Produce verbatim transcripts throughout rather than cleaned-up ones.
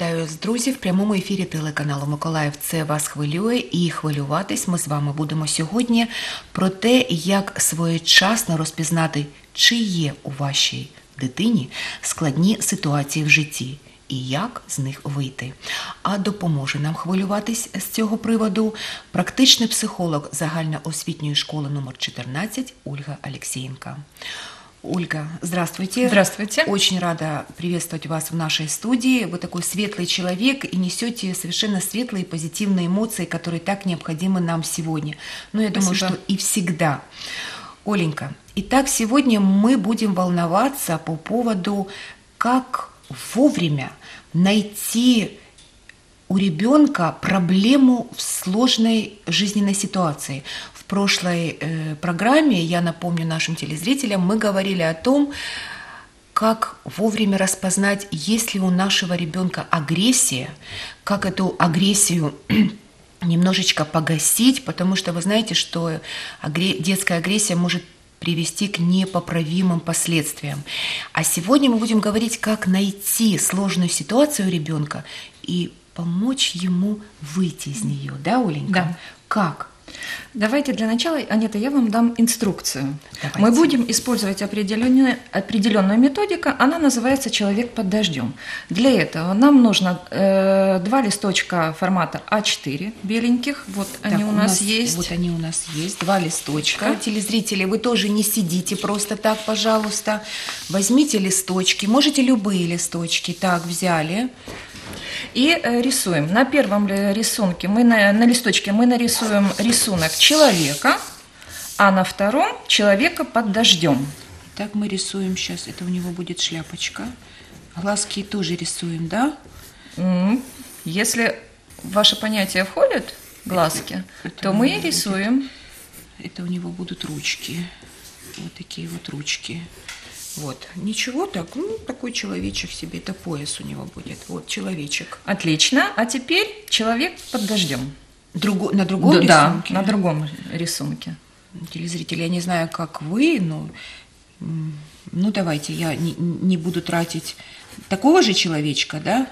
Вітаю з друзів в прямому ефірі телеканалу Миколаїв. Це вас хвилює, і хвилюватись ми з вами будемо сьогодні про те, як своєчасно розпізнати, чи є у вашій дитині складні ситуації в житті і як з них вийти. А допоможе нам хвилюватись з цього приводу практичний психолог загальноосвітньої школи номер чотирнадцять Ольга Алексеенко. Ольга, здравствуйте. Здравствуйте. Очень рада приветствовать вас в нашей студии. Вы такой светлый человек и несете совершенно светлые позитивные эмоции, которые так необходимы нам сегодня. Но я Спасибо. думаю, что и всегда. Оленька, итак, сегодня мы будем волноваться по поводу, как вовремя найти у ребенка проблему в сложной жизненной ситуации. В прошлой э, программе, я напомню нашим телезрителям, мы говорили о том, как вовремя распознать, есть ли у нашего ребенка агрессия, как эту агрессию немножечко погасить, потому что вы знаете, что агре- детская агрессия может привести к непоправимым последствиям. А сегодня мы будем говорить, как найти сложную ситуацию у ребенка и помочь ему выйти из нее. Да, Оленька? Да. Как? Давайте для начала, Анета, я вам дам инструкцию. Давайте. Мы будем использовать определенную, определенную методику, она называется «Человек под дождем». Для этого нам нужно э, два листочка формата а четыре беленьких, вот Так, они у нас, есть. Вот они у нас есть, два листочка. Да. Телезрители, вы тоже не сидите просто так, пожалуйста. Возьмите листочки, можете любые листочки. Так, взяли. И э, рисуем. На первом рисунке, мы на, на листочке мы нарисуем рисунок человека, а на втором человека под дождем. Так, мы рисуем сейчас, это у него будет шляпочка. Глазки тоже рисуем, да? М, Если в ваше понятие входят глазки, Это- это то у мы меня рисуем. Это у него будут ручки. Вот такие вот ручки. Вот. Ничего так, ну, такой человечек себе, это пояс у него будет. Вот, человечек. Отлично. А теперь человек под дождем. Друго- на другом Да, рисунке? на другом рисунке. Телезрители, я не знаю, как вы, но м, ну давайте, я не, не буду тратить такого же человечка, да?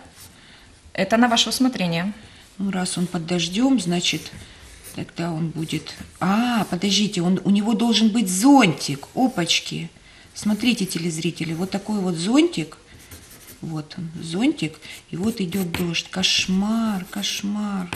Это на ваше усмотрение. Ну, раз он под дождем, значит, тогда он будет... А, подождите, он, у него должен быть зонтик, опачки. Смотрите, телезрители, вот такой вот зонтик, вот он, зонтик, и вот идет дождь. Кошмар, кошмар.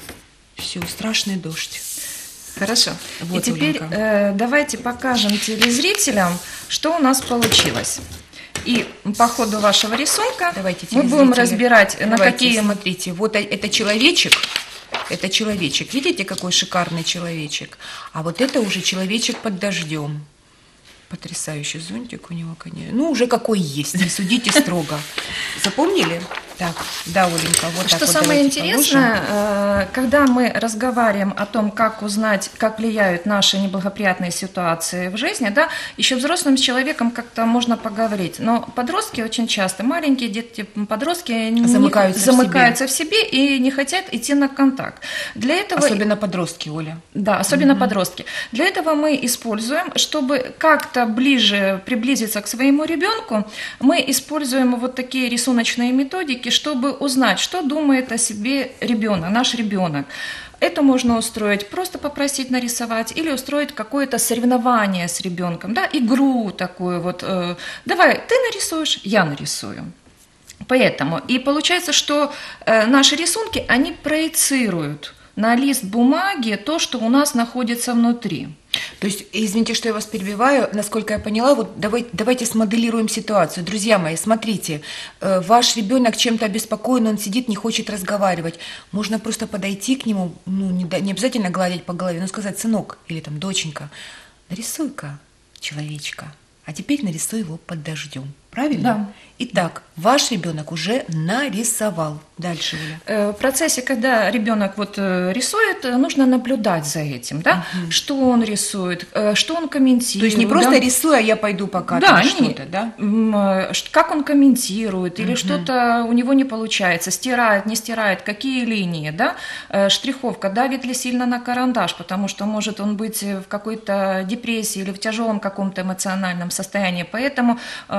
Все, страшный дождь. Хорошо. Вот, И теперь Оленька. э, давайте покажем телезрителям, что у нас получилось. И по ходу вашего рисунка Давайте, мы будем телезрители, разбирать, на давайте, какие... смотрите, вот э- это человечек, это человечек, видите, какой шикарный человечек, а вот это уже человечек под дождем. Потрясающий зонтик у него, конечно. Ну, уже какой есть, не судите строго. Запомнили? Так, да, Оленька, вот так Что вот самое давайте интересное, э, когда мы разговариваем о том, как узнать, как влияют наши неблагоприятные ситуации в жизни, да, еще взрослым человеком как-то можно поговорить, но подростки очень часто, маленькие дети, подростки не- Замыкаются в себе. замыкаются в себе и не хотят идти на контакт. Для этого Особенно подростки, Оля. Да, особенно подростки. Для этого мы используем, чтобы как-то ближе приблизиться к своему ребенку, мы используем вот такие рисуночные методики, чтобы узнать, что думает о себе ребенок, наш ребенок. Это можно устроить, просто попросить нарисовать или устроить какое-то соревнование с ребенком, да, игру такую вот. э, Давай, ты нарисуешь, я нарисую. Поэтому и получается, что э, наши рисунки, они проецируют на лист бумаги то, что у нас находится внутри. То есть, извините, что я вас перебиваю, насколько я поняла, вот давай, давайте смоделируем ситуацию. Друзья мои, смотрите, э, ваш ребенок чем-то обеспокоен, он сидит, не хочет разговаривать. Можно просто подойти к нему, ну, не, да- не обязательно гладить по голове, но сказать: сынок или там доченька, нарисуй-ка человечка, а теперь нарисуй его под дождем. Правильно? Да. Итак, ваш ребенок уже нарисовал. Дальше, Оля. Э, В процессе, когда ребенок вот э, рисует, э, нужно наблюдать за этим, да, что он рисует, э, что он комментирует. То есть не просто да. рисуй, а я пойду пока Да, там не- что-то, да? м, э, ш- как он комментирует, или что-то у него не получается, стирает, не стирает, какие линии, да, Э, штриховка, давит ли сильно на карандаш, потому что может он быть в какой-то депрессии или в тяжелом каком-то эмоциональном состоянии, поэтому э, ребенок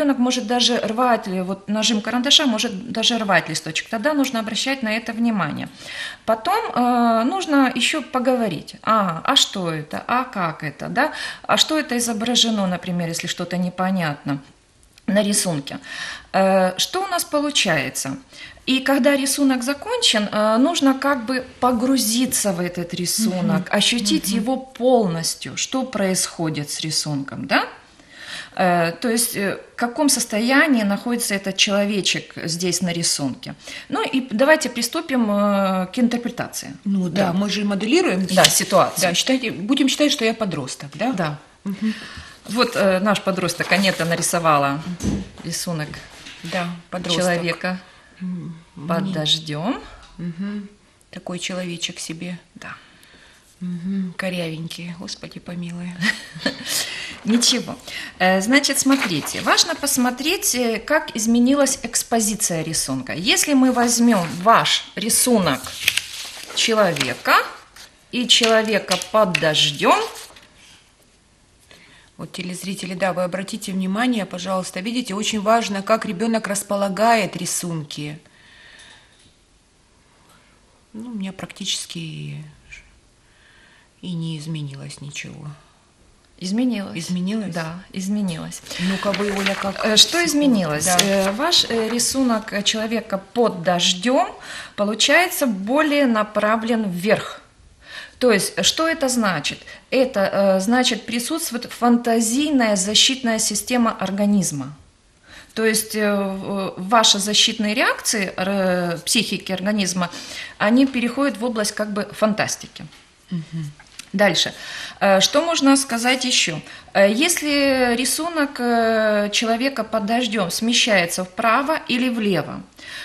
ребенок может даже рвать, вот нажим карандаша может даже рвать листочек. Тогда нужно обращать на это внимание. Потом э, нужно еще поговорить. А, а что это? А как это? Да? А что это изображено, например, если что-то непонятно на рисунке? Э, что у нас получается? И когда рисунок закончен, нужно как бы погрузиться в этот рисунок, mm-hmm. ощутить mm-hmm. его полностью, что происходит с рисунком, да? То есть в каком состоянии находится этот человечек здесь на рисунке. Ну и давайте приступим к интерпретации. Ну да, да. Мы же моделируем да, ситуацию. Да, считайте, будем считать, что я подросток, да? Да. Угу. Вот э, наш подросток Анета нарисовала угу. рисунок да, подросток. Человека под Мне... дождем. Угу. Такой человечек себе. Да. Угу. Корявенький, Господи помилуй. Ничего. Значит, смотрите, важно посмотреть, как изменилась экспозиция рисунка. Если мы возьмем ваш рисунок человека и человека под дождем. Вот, телезрители, да, вы обратите внимание, пожалуйста, видите, очень важно, как ребенок располагает рисунки. Ну, у меня практически и не изменилось ничего. Изменилось. Изменилось? Да, изменилось. Ну-ка вы, Оля, как? Что изменилось? Да. Ваш рисунок человека под дождем получается более направлен вверх. То есть, что это значит? Это значит, присутствует фантазийная защитная система организма. То есть ваши защитные реакции психики организма, они переходят в область как бы фантастики. Угу. Дальше. Что можно сказать еще? Если рисунок человека под дождем смещается вправо или влево,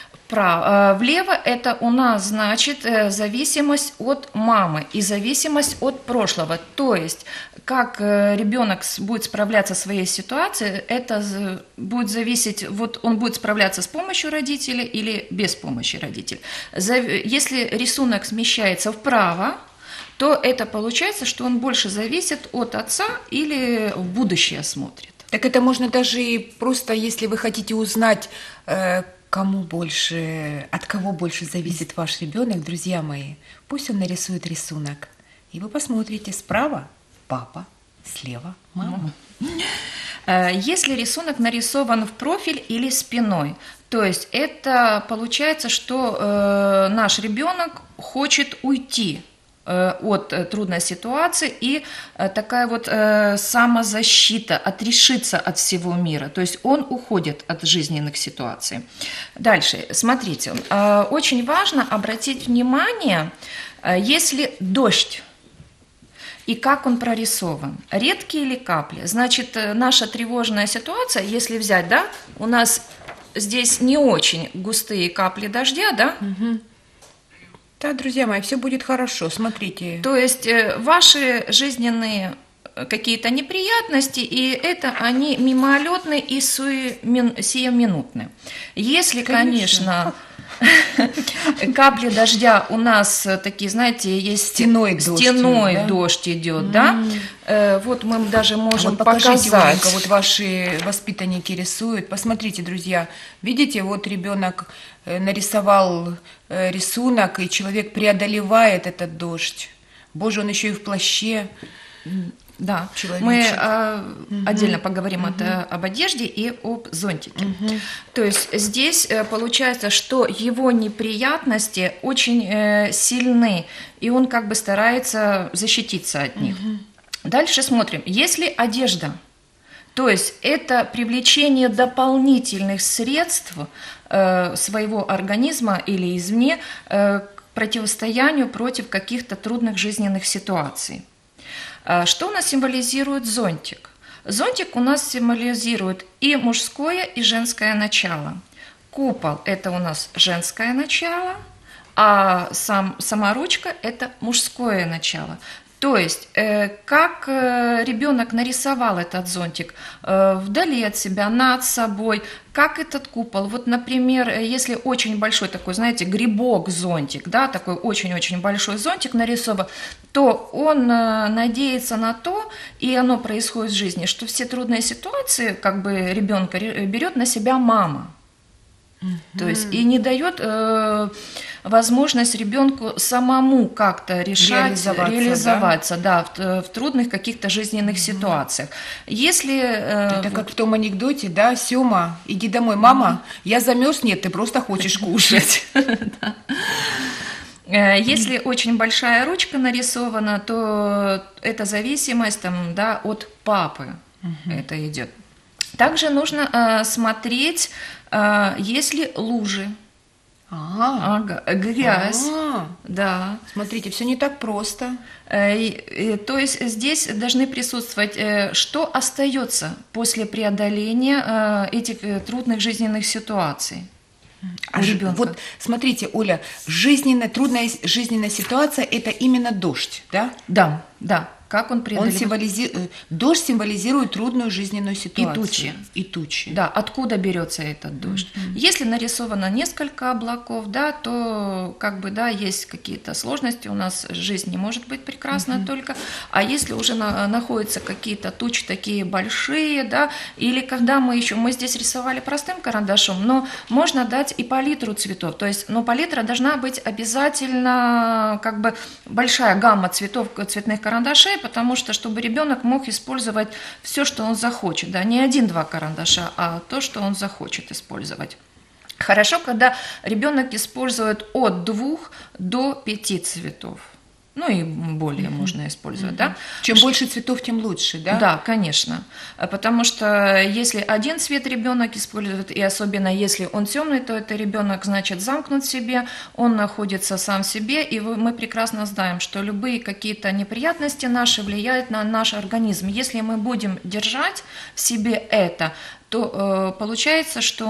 влево это у нас значит зависимость от мамы и зависимость от прошлого. То есть, как ребенок будет справляться со своей ситуацией, это будет зависеть, вот он будет справляться с помощью родителей или без помощи родителей. Если рисунок смещается вправо, то это получается, что он больше зависит от отца или в будущее смотрит. Так это можно даже и просто, если вы хотите узнать, кому больше, от кого больше зависит ваш ребенок, друзья мои, пусть он нарисует рисунок. И вы посмотрите, справа папа, слева мама. Если рисунок нарисован в профиль или спиной, то есть это получается, что э, наш ребенок хочет уйти от трудной ситуации и такая вот самозащита, отрешиться от всего мира. То есть он уходит от жизненных ситуаций. Дальше, смотрите, очень важно обратить внимание, если дождь, и как он прорисован. Редкие ли капли? Значит, наша тревожная ситуация, если взять, да, у нас здесь не очень густые капли дождя, да, угу. Да, друзья мои, все будет хорошо, смотрите. То есть ваши жизненные какие-то неприятности, и это они мимолетные и сиюминутные. Если, конечно, конечно капли дождя у нас такие, знаете, есть стеной дождь, стеной да? дождь идет, mm. да? Вот мы даже можем а вот показать. Оленька, вот ваши воспитанники рисуют. Посмотрите, друзья, видите, вот ребенок нарисовал рисунок, и человек преодолевает этот дождь. Боже, он еще и в плаще. Да, человечек. Мы э, угу. отдельно поговорим угу. от, об одежде и об зонтике. Угу. То есть здесь получается, что его неприятности очень э, сильны, и он как бы старается защититься от них. Угу. Дальше смотрим. Если одежда, то есть это привлечение дополнительных средств э, своего организма или извне э, к противостоянию против каких-то трудных жизненных ситуаций. Что у нас символизирует зонтик? Зонтик у нас символизирует и мужское, и женское начало. Купол – это у нас женское начало, а сам, сама ручка – это мужское начало. То есть, э, как э, ребенок нарисовал этот зонтик э, вдали от себя, над собой, как этот купол. Вот, например, если очень большой такой, знаете, грибок-зонтик, да, такой очень-очень большой зонтик нарисован, то он э, надеется на то, и оно происходит в жизни, что все трудные ситуации, как бы ребенка берет на себя мама. Mm-hmm. То есть и не дает э, возможность ребенку самому как-то решать, реализоваться, реализоваться да? Да, в, в трудных каких-то жизненных mm-hmm. ситуациях. Если, э, это как в том анекдоте, да, Сёма, иди домой, мама, mm-hmm. я замерз, нет, ты просто хочешь кушать. Если очень большая ручка нарисована, то это зависимость там, да, от папы mm-hmm. это идет. Также нужно э, смотреть, э, есть ли лужи, а, ага, грязь. А, да. Смотрите, все не так просто. Э, э, то есть здесь должны присутствовать, э, что остается после преодоления э, этих э, трудных жизненных ситуаций. А ж, вот смотрите, Оля, жизненная, трудная жизненная ситуация – это именно дождь, да? Да, да. Как он преодолевает? Он символизи... Дождь символизирует трудную жизненную ситуацию. И тучи. И тучи. Да, откуда берется этот дождь? Mm-hmm. Если нарисовано несколько облаков, да, то как бы, да, есть какие-то сложности, у нас жизнь не может быть прекрасна mm-hmm. только. А если уже на, находятся какие-то тучи такие большие, да, или когда мы еще, мы здесь рисовали простым карандашом, но можно дать и палитру цветов, то есть, но палитра должна быть обязательно как бы большая гамма цветов, цветных карандашей, потому что, чтобы ребенок мог использовать все, что он захочет, да, не один-два карандаша, а то, что он захочет использовать. Хорошо, когда ребенок использует от двух до пяти цветов. Ну и более mm-hmm. можно использовать, mm-hmm. да. Чем больше цветов, тем лучше, да? Да, конечно. Потому что если один цвет ребенок использует, и особенно если он темный, то это ребенок, значит, замкнут в себе, он находится сам в себе, и мы прекрасно знаем, что любые какие-то неприятности наши влияют на наш организм. Если мы будем держать в себе это, то э, получается, что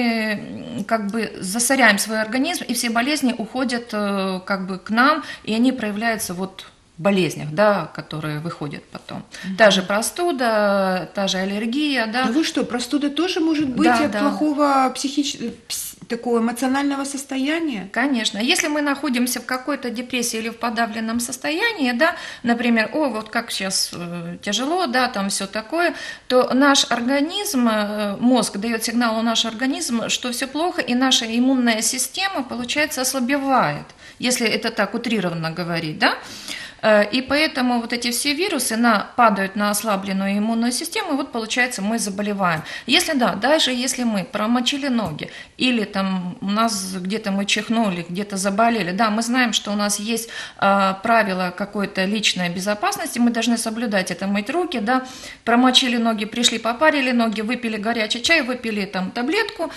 мы как бы засоряем свой организм, и все болезни уходят э, как бы к нам, и они проявляются вот в болезнях, да, которые выходят потом. Mm-hmm. Та же простуда, та же аллергия, да. Ну вы что, простуда тоже может быть да, от да. плохого психического, такого эмоционального состояния? Конечно. Если мы находимся в какой-то депрессии или в подавленном состоянии, да, например, о, вот как сейчас э, тяжело, да, там все такое, то наш организм, э, мозг дает сигнал в наш организм, что все плохо, и наша иммунная система, получается, ослабевает, если это так утрированно говорить, да. И поэтому вот эти все вирусы на, падают на ослабленную иммунную систему, и вот получается мы заболеваем. Если да, даже если мы промочили ноги, или там у нас где-то мы чихнули, где-то заболели, да, мы знаем, что у нас есть э, правило какой-то личной безопасности, мы должны соблюдать это, мыть руки, да, промочили ноги, пришли, попарили ноги, выпили горячий чай, выпили там таблетку,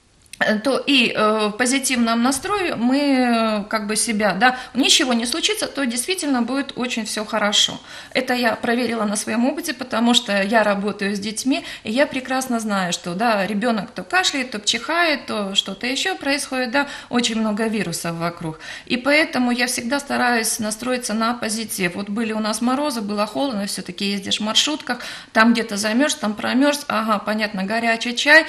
то и э, в позитивном настрое мы э, как бы себя, да, ничего не случится, то действительно будет очень все хорошо. Это я проверила на своем опыте, потому что я работаю с детьми, и я прекрасно знаю, что, да, ребенок то кашляет, то чихает, то что-то еще происходит, да, очень много вирусов вокруг. И поэтому я всегда стараюсь настроиться на позитив. Вот были у нас морозы, было холодно, все-таки ездишь в маршрутках, там где-то замерз, там промерз, ага, понятно, горячий чай,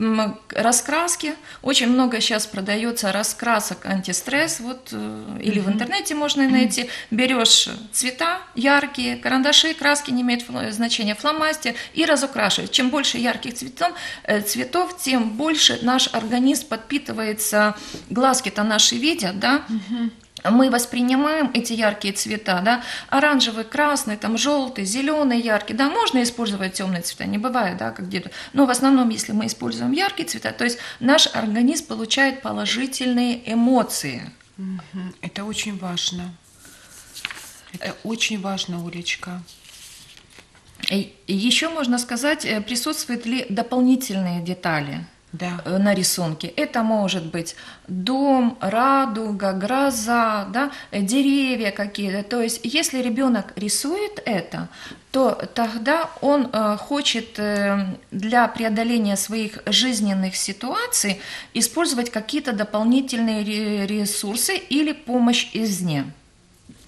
раскраски. Очень много сейчас продается раскрасок антистресс, вот, э, или mm-hmm. в интернете можно найти. Берешь цвета яркие, карандаши, краски, не имеет значения, фломастер, и разукрашиваешь. Чем больше ярких цветов, э, цветов, тем больше наш организм подпитывается, глазки-то наши видят, да, mm-hmm. Мы воспринимаем эти яркие цвета, да, оранжевый, красный, там, желтый, зеленый, яркий, да, можно использовать темные цвета, не бывает, да, как где-то, но в основном, если мы используем яркие цвета, то есть наш организм получает положительные эмоции. Это очень важно. Это очень важно, Олечка. И еще можно сказать, присутствуют ли дополнительные детали. Да. На рисунке. Это может быть дом, радуга, гроза, да, деревья какие-то. То есть, если ребенок рисует это, то тогда он э, хочет э, для преодоления своих жизненных ситуаций использовать какие-то дополнительные ресурсы или помощь извне.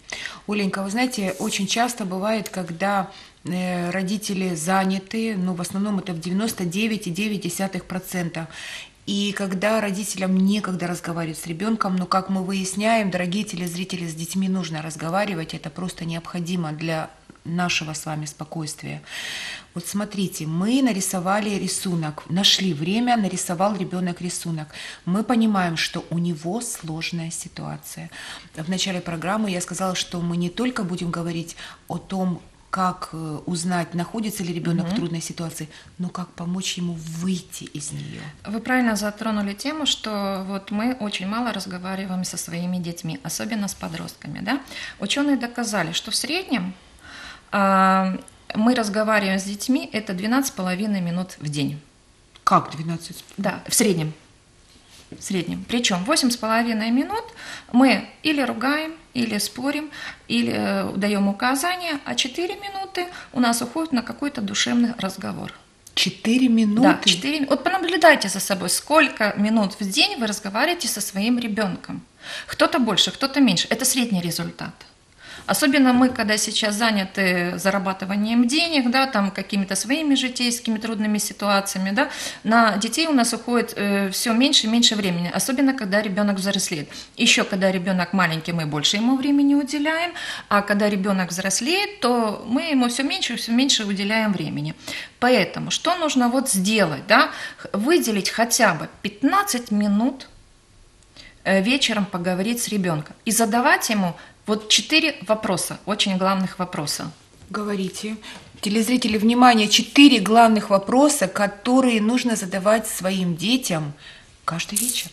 Оленька, вы знаете, очень часто бывает, когда э, родители заняты, ну, в основном это в девяносто девять и девять десятых процента. И когда родителям некогда разговаривать с ребенком, но, как мы выясняем, дорогие телезрители, с детьми нужно разговаривать, это просто необходимо для нашего с вами спокойствия. Вот смотрите, мы нарисовали рисунок, нашли время, нарисовал ребенок рисунок. Мы понимаем, что у него сложная ситуация. В начале программы я сказала, что мы не только будем говорить о том, как узнать, находится ли ребенок угу. в трудной ситуации, но как помочь ему выйти из нее. Вы правильно затронули тему, что вот мы очень мало разговариваем со своими детьми, особенно с подростками. Да? Ученые доказали, что в среднем э, мы разговариваем с детьми это двенадцать с половиной минут в день. Как двенадцать? Да, в среднем. В среднем. Причем восемь с половиной минут мы или ругаем, или спорим, или э, даем указания, а четыре минуты у нас уходят на какой-то душевный разговор. Четыре минуты? Да, четыре. Вот понаблюдайте за собой, сколько минут в день вы разговариваете со своим ребенком. Кто-то больше, кто-то меньше. Это средний результат. Особенно мы, когда сейчас заняты зарабатыванием денег, да, там какими-то своими житейскими трудными ситуациями, да, на детей у нас уходит э, все меньше и меньше времени, особенно когда ребенок взрослеет. Еще когда ребенок маленький, мы больше ему времени уделяем, а когда ребенок взрослеет, то мы ему все меньше и все меньше уделяем времени. Поэтому что нужно вот сделать, да, выделить хотя бы пятнадцать минут вечером поговорить с ребенком и задавать ему вот четыре вопроса, очень главных вопроса. Говорите. Телезрители, внимание, четыре главных вопроса, которые нужно задавать своим детям каждый вечер.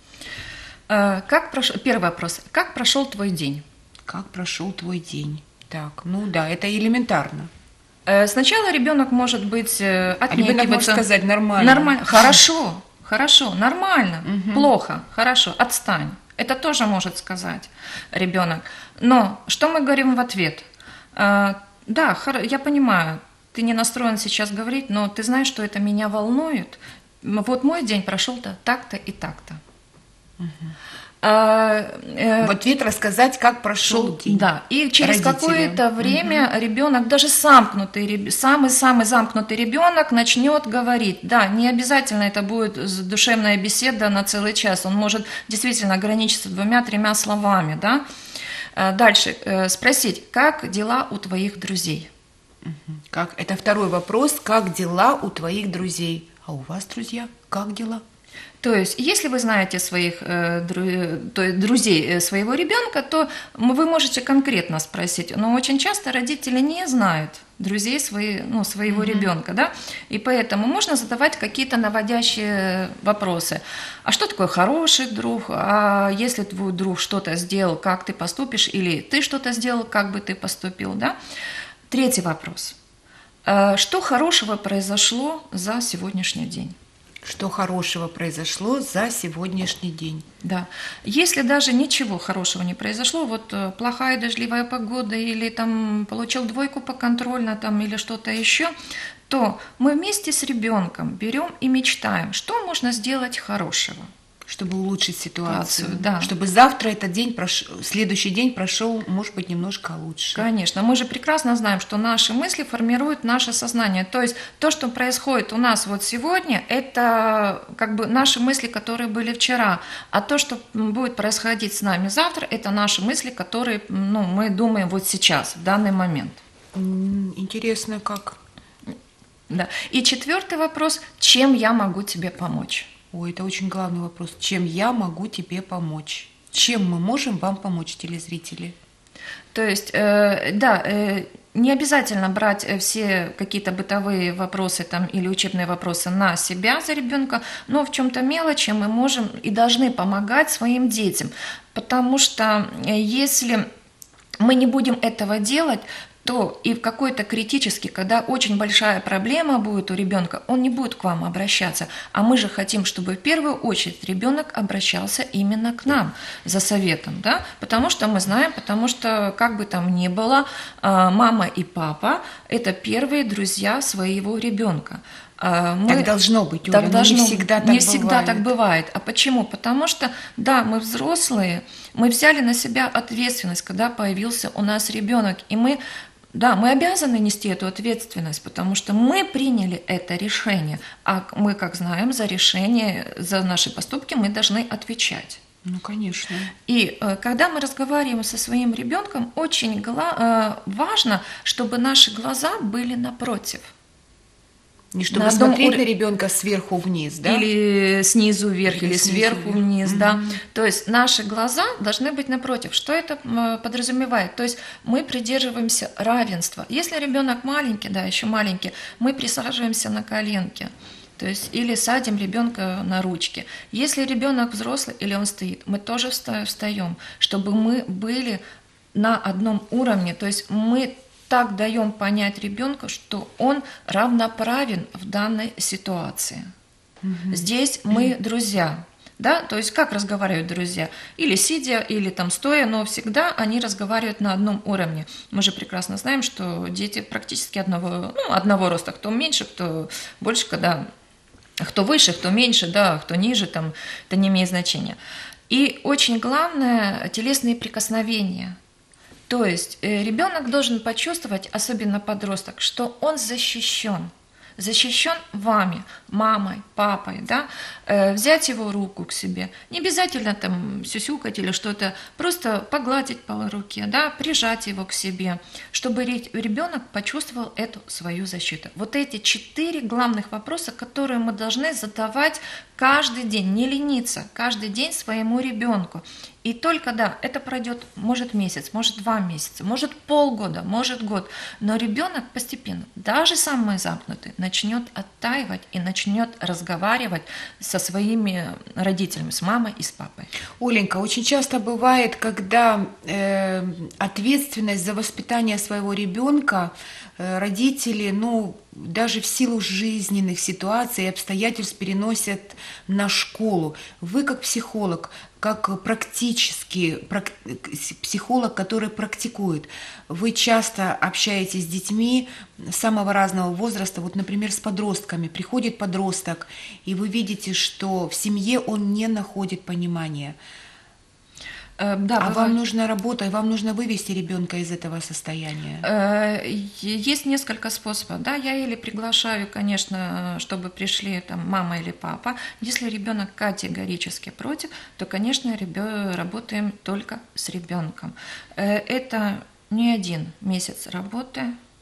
Как прошел, первый вопрос. Как прошел твой день? Как прошел твой день? Так, ну да, это элементарно. Сначала ребенок может быть отнекиваться. А ребенок может сказать нормально. Нормально. Хорошо, хорошо, нормально, угу. Плохо, хорошо, отстань. Это тоже может сказать ребенок. Но что мы говорим в ответ? Да, я понимаю, ты не настроен сейчас говорить, но ты знаешь, что это меня волнует. Вот мой день прошел-то так-то и так-то. Угу. В ответ рассказать, как прошел день. Да, и через какое-то время угу. ребенок, даже замкнутый, самый-самый замкнутый ребенок начнет говорить. Да, не обязательно это будет душевная беседа на целый час, он может действительно ограничиться двумя-тремя словами. Да? Дальше спросить, как дела у твоих друзей? Как? Это второй вопрос, как дела у твоих друзей? А у вас, друзья, как дела? То есть, если вы знаете своих э, друзей своего ребенка, то вы можете конкретно спросить. Но очень часто родители не знают друзей свои, ну, своего mm-hmm. ребенка, да, и поэтому можно задавать какие-то наводящие вопросы. А что такое хороший друг? А если твой друг что-то сделал, как ты поступишь? Или ты что-то сделал, как бы ты поступил, да? Третий вопрос. Что хорошего произошло за сегодняшний день? Что хорошего произошло за сегодняшний день. Да. Если даже ничего хорошего не произошло, вот плохая дождливая погода или там получил двойку по контрольно там, или что-то еще, то мы вместе с ребенком берем и мечтаем, что можно сделать хорошего. Чтобы улучшить ситуацию, ситуацию да. Чтобы завтра этот день, прошел, следующий день прошел, может быть, немножко лучше. Конечно, мы же прекрасно знаем, что наши мысли формируют наше сознание. То есть то, что происходит у нас вот сегодня, это как бы наши мысли, которые были вчера. А то, что будет происходить с нами завтра, это наши мысли, которые ну, мы думаем вот сейчас, в данный момент. Интересно, как? Да. И четвертый вопрос, чем я могу тебе помочь? Ой, это очень главный вопрос. Чем я могу тебе помочь? Чем мы можем вам помочь, телезрители? То есть, э, да, э, не обязательно брать все какие-то бытовые вопросы там, или учебные вопросы на себя за ребенка, но в чем-то мелочи мы можем и должны помогать своим детям. Потому что если мы не будем этого делать, то и в какой-то критический, когда очень большая проблема будет у ребенка, он не будет к вам обращаться. А мы же хотим, чтобы в первую очередь ребенок обращался именно к нам за советом, да? Потому что мы знаем, потому что, как бы там ни было, мама и папа – это первые друзья своего ребенка. Мы, так должно быть, Оля, так но должно, не всегда так не бывает. всегда так бывает. А почему? Потому что, да, мы взрослые, мы взяли на себя ответственность, когда появился у нас ребенок, и мы, да, мы обязаны нести эту ответственность, потому что мы приняли это решение, а мы, как знаем, за решение, за наши поступки мы должны отвечать. Ну, конечно. И э, когда мы разговариваем со своим ребенком, очень гла- э, важно, чтобы наши глаза были напротив. Не чтобы на смотреть ур... на ребенка сверху вниз, да? Или снизу вверх, или, или снизу сверху вверх. вниз, Mm-hmm. да. То есть наши глаза должны быть напротив. Что это подразумевает? То есть мы придерживаемся равенства. Если ребенок маленький, да, еще маленький, мы присаживаемся на коленки. То есть или садим ребенка на ручки. Если ребенок взрослый или он стоит, мы тоже встаем, чтобы мы были на одном уровне. То есть мы так даем понять ребенку, что он равноправен в данной ситуации. Mm-hmm. Здесь мы друзья. Да? То есть как разговаривают друзья? Или сидя, или там стоя, но всегда они разговаривают на одном уровне. Мы же прекрасно знаем, что дети практически одного, ну, одного роста, кто меньше, кто больше, когда кто выше, кто меньше, да, кто ниже, там, это не имеет значения. И очень главное – телесные прикосновения. То есть ребенок должен почувствовать, особенно подросток, что он защищен. Защищен вами, мамой, папой, да, э, взять его руку к себе, не обязательно там сюсюкать или что-то, просто погладить по руке, да, прижать его к себе, чтобы ребенок почувствовал эту свою защиту. Вот эти четыре главных вопроса, которые мы должны задавать каждый день, не лениться, каждый день своему ребенку. И только, да, это пройдет, может, месяц, может, два месяца, может, полгода, может, год. Но ребенок постепенно, даже самый замкнутый, начнет оттаивать и начнет разговаривать со своими родителями, с мамой и с папой. Оленька, очень часто бывает, когда э, ответственность за воспитание своего ребенка э, родители, ну, даже в силу жизненных ситуаций и обстоятельств переносят на школу. Вы как психолог, как практически психолог, который практикует, вы часто общаетесь с детьми самого разного возраста, вот, например, с подростками. Приходит подросток, и вы видите, что в семье он не находит понимания. Да, а бывает. Вам нужна работа, и вам нужно вывести ребенка из этого состояния? Есть несколько способов. Да, я или приглашаю, конечно, чтобы пришли там мама или папа. Если ребенок категорически против, то, конечно, работаем только с ребенком. Это не один месяц работы.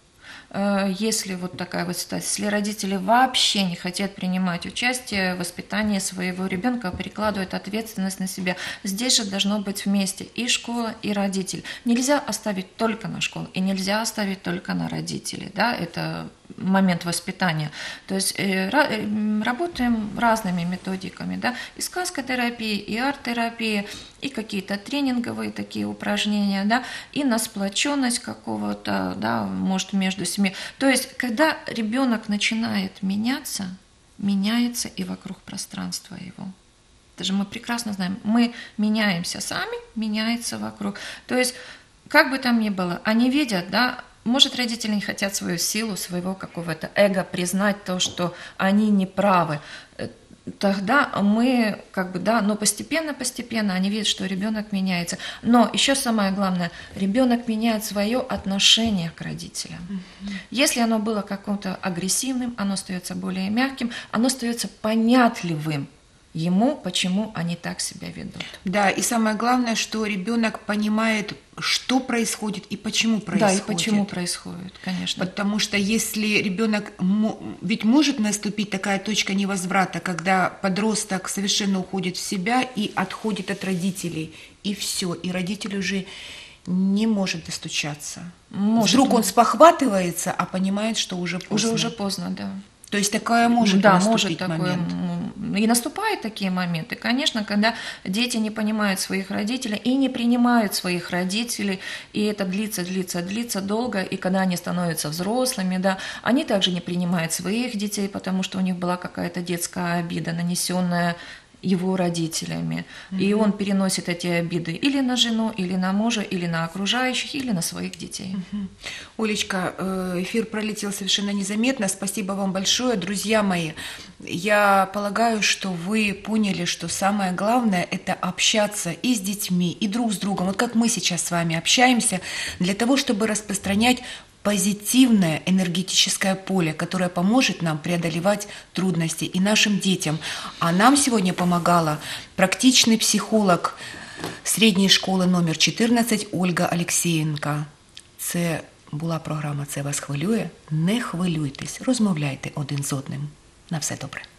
Если вот такая вот ситуация, если родители вообще не хотят принимать участие в воспитании своего ребенка, перекладывают ответственность на себя, здесь же должно быть вместе и школа, и родитель. Нельзя оставить только на школу, и нельзя оставить только на родителей, да, это момент воспитания. То есть э, работаем разными методиками, да, и сказкотерапия, и арт-терапия, и какие-то тренинговые такие упражнения, да, и на сплоченность какого-то, да, может, между семьей. То есть, когда ребенок начинает меняться, меняется и вокруг пространства его. Это же мы прекрасно знаем. Мы меняемся сами, меняется вокруг. То есть, как бы там ни было, они видят, да, может, родители не хотят свою силу, своего какого-то эго признать то, что они не правы. Тогда мы, как бы, да, но постепенно-постепенно они видят, что ребенок меняется. Но еще самое главное, ребенок меняет свое отношение к родителям. Mm-hmm. Если оно было каким-то агрессивным, оно остается более мягким, оно остается понятливым ему, почему они так себя ведут. Да, и самое главное, что ребенок понимает, что происходит и почему происходит. Да, и почему происходит, конечно. Потому что если ребенок, ведь может наступить такая точка невозврата, когда подросток совершенно уходит в себя и отходит от родителей, и все, и родитель уже не может достучаться. Может. Вдруг он спохватывается, а понимает, что уже поздно. Уже, уже поздно, да. То есть такое может да, наступить может момент. Такое, и наступают такие моменты. Конечно, когда дети не понимают своих родителей и не принимают своих родителей, и это длится, длится, длится долго, и когда они становятся взрослыми, да, они также не принимают своих детей, потому что у них была какая-то детская обида, нанесенная его родителями. Mm-hmm. И он переносит эти обиды или на жену, или на мужа, или на окружающих, или на своих детей. Mm-hmm. Олечка, эфир пролетел совершенно незаметно. Спасибо вам большое. Друзья мои, я полагаю, что вы поняли, что самое главное – это общаться и с детьми, и друг с другом. Вот как мы сейчас с вами общаемся, для того, чтобы распространять позитивное энергетическое поле, которое поможет нам преодолевать трудности и нашим детям. А нам сегодня помогала практичный психолог середньої школи номер чотирнадцять Ольга Алексєєнко. Це була програма «Це вас хвилює». Не хвилюйтесь, розмовляйте один з одним. На все добре.